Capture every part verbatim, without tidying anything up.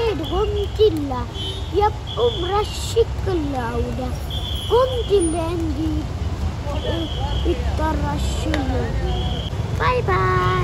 Side ಗೊಂತಿಲ್ಲ F rush ಸಿಕ್ಕಲ್ಲ ಹೌದಾ ಗೊಂತಿಲ್ಲ ಎಂದಿ ಇತ್ತ ರಶ್ ಬಾಯ್ ಬಾಯ್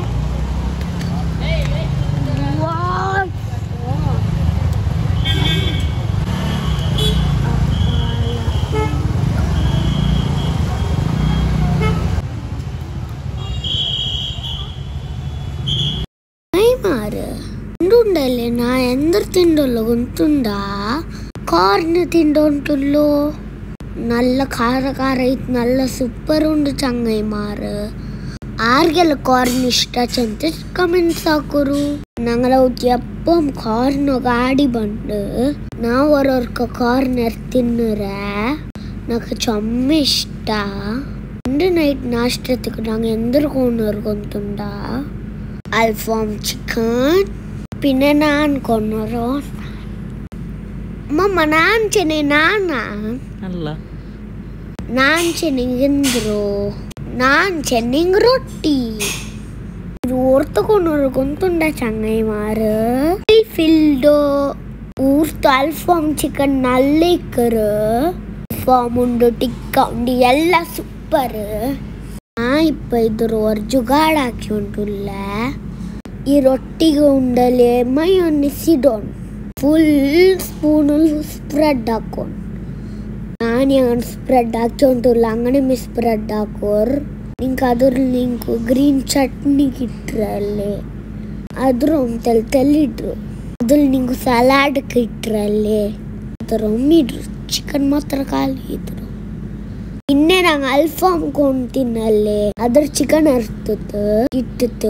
ఉండాలి నా ఎందరు తిండోళ్ళు గుంటుందా కార్న్ తిండోంటుల్లో నల్ల ఖార ಖಾರ ಐತ್ ನಲ್ಲ ಸೂಪರ್ ಉಂಡು ಚಂಗೈ ಮಾರು ಆರ್ಗೆಲ್ಲ ಕಾರ್ನ್ ಇಷ್ಟ ಚಂತ ಕಮೆಂಟ್ಸ್ ಹಾಕೋರು ನಂಗಲ ಎಪ್ಪಂ ಕಾರ್ನ್ ಗಾಡಿ ಬಂಡು ನಾವು ಹೊರರ್ಕ ಕಾರ್ನ್ ಎರ್ ತಿನ್ನರೆ నాకు ಚೊಮ್ಮೆ ಇಷ್ಟ ಇಂದು ನೈಟ್ ನಾಷ್ಟಕ್ಕೆ ನಂಗೆ ಎಂದರು ಕೊಂಡೋರ್ಗೊಂತುಂಡಾ ಅಲ್ಫಾಮ್ ಚಿಕನ್ പിന്നെ ഞാൻ കൊന്നൊരു മമ്മ ഞാൻ ചെന്നെ നാനാ അല്ല ഞാൻ ചെന്നിಗೆಂದ್ರು ನಾನು ಚೆನ್ನಿಂಗ್ ರೊಟ್ಟಿ ಊರ್ತ ಕೊನ್ನೋರು ಗೊಂತುಂಡ ಚಂಗೈ ಮಾರು ಫಿಲ್ಡ್ ಊರ್ತ ಅಲ್ಫಾಮ್ ಚಿಕನ್ ನಲ್ಲ ಇಕ್ಕರು ಅಲ್ಫಾಮ್ ಉಂಡು ಟಿಕ್ಕ ಉಂಡು ಎಲ್ಲ ಸೂಪರ್ ನಾ ಇಪ್ಪ ಇದ್ರು ಜುಗಾಡ್ ಹಾಕಿ ಉಂಟುಲ್ಲ ಈ ರೊಟ್ಟಿಗೆ ಉಂಡಲೆ ಮಯೋನೀಸ್ ಇಡೋನು ಫುಲ್ ಸ್ಪೂನಲ್ಲಿ ಸ್ಪ್ರೆಡ್ ಹಾಕೊಂಡು ನಾನು ಹಂಗೆ ಸ್ಪ್ರೆಡ್ ಹಾಕಿ ಉಂಟುಲ್ಲ ಹಂಗನೆ ಮಿ ಸ್ಪ್ರೆಡ್ ಹಾಕೋರು ನಿಂಗೆ ಅದ್ರ ನಿಂಕು ಗ್ರೀನ್ ಚಟ್ನಿಗೆ ಇಟ್ರೆ ಅಲ್ಲಿ ಅದ್ರ ಒಂತೆಲ್ ತೆಲ್ಲಿಡ್ರು ಅದ್ರಲ್ಲಿ ನಿಂಗೆ ಸಲಾಡ್ಗೆ ಇಟ್ರೆ ಅಲ್ಲಿ ಅದ್ರ ಒಮ್ಮಿಡ್ರು ಚಿಕನ್ ಮಾತ್ರ ಖಾಲಿ ಇದ್ರು ಇನ್ನೇ ನಂಗೆ ಅಲ್ಫಾಮ್ ಕೊಂಡು ತಿನ್ನಲ್ಲೇ ಅದ್ರ ಚಿಕನ್ ಅರ್ತತ್ತು ಇಟ್ಟತ್ತು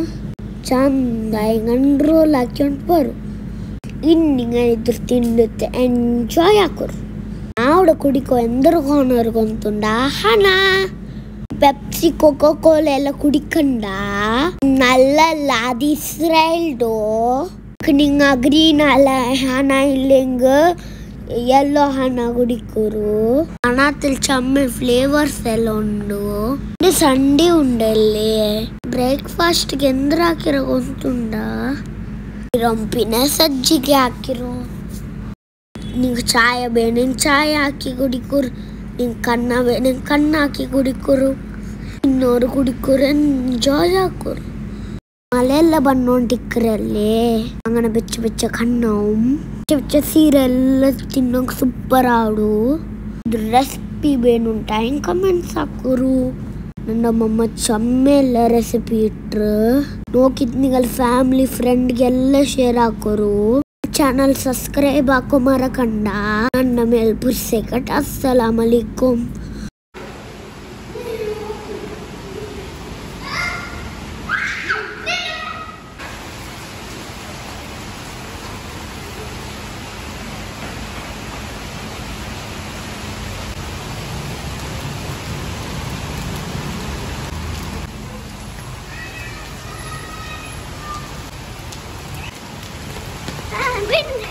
ಚಂದ ಹಿಂಗೆ ರೋಲ್ ಹಾಕ್ಕೊಂಡು ಬರು ಇನ್ನಿಂಗ ಇದ್ರ ತಿನ್ನುತ್ತೆ ಎಂಜಾಯ್ ಹಾಕೋರು ನಾವಡ ಕುಡಿಕೋ ಎಂದರು ಕೋನೋರ್ಗೊಂತುಂಡ ಹಣ ಪೆಪ್ಸಿ ಕೊಕೋ ಕೋಲ ಎಲ್ಲ ಕುಡಿಕಂಡ ನಲ್ಲಲ್ಲ ಅದು ಇಸ್ರೇಲ್ಡು ನಿಂಗ ಗ್ರೀನ್ ಅಲ್ಲ ಹಣ ಇಲ್ಲಿಂಗ ಎಲ್ಲೋ ಹಣ ಕುಡಿಕೋರು ಹಣത്തിൽ ಚಮ್ಮೆ ಫ್ಲೇವರ್ಸ್ ಎಲ್ಲ ಉಂಡು ಸಂಡೆ ಉಂಡಲ್ಲಿ ಬ್ರೇಕ್ಫಾಸ್ಟ್ಗೆ ಎಂದ್ರ ಹಾಕಿರೋ ಗೊತ್ತುಂಡ ರಂಪಿನ ಸಜ್ಜಿಗೆ ಹಾಕಿರೋ ನಿಂಗೆ ಚಾಯ ಬೇಣಂಗೆ ಚಾಯ ಹಾಕಿ ಕುಡಿಕೋರು ನಿಂಗೆ ಕನ್ನ ಬೇಣಂಗೆ ಕನ್ನ ಹಾಕಿ ಕುಡಿಕೋರು ಇನ್ನೋರು ಕುಡಿಕೋರು ಎಂಜಾಯ್ ಹಾಕೋರು ಮಳೆಯೆಲ್ಲ ಬಂದೋಂಟಿಕ್ಕರಲ್ಲಿ ಹಂಗನ ಬೆಚ್ಚ ಬೆಚ್ಚ ಕಣ್ಣವು ಬೆಚ್ಚ ಬೆಚ್ಚ ಸೀರೆ ಎಲ್ಲ ತಿನ್ನೋಕೆ ಸೂಪರ್ ಆಡು ಇದ್ರ ರೆಸಿಪಿ ಬೇನುಂಟ ಹೆಂಗೆ ಕಮೆಂಟ್ಸ್ ಹಾಕೋರು ನನ್ನ ಮಮ್ಮ ಚಮ್ಮೆ ಎಲ್ಲ ರೆಸಿಪಿ ಇಟ್ರು ನೋಕಿದ್ ನಿಗಲ್ ಫ್ಯಾಮಿಲಿ ಫ್ರೆಂಡ್ಗೆಲ್ಲ ಶೇರ್ ಹಾಕೋರು ಚಾನಲ್ ಸಬ್ಸ್ಕ್ರೈಬ್ ಹಾಕೋ ಮರಕಂಡ ನನ್ನ ಮೇಲೆ ಪುರ್ಸೆ ಕಟ್ ಅಸ್ಸಲಾಮ್ ಅಲೈಕುಂ Win!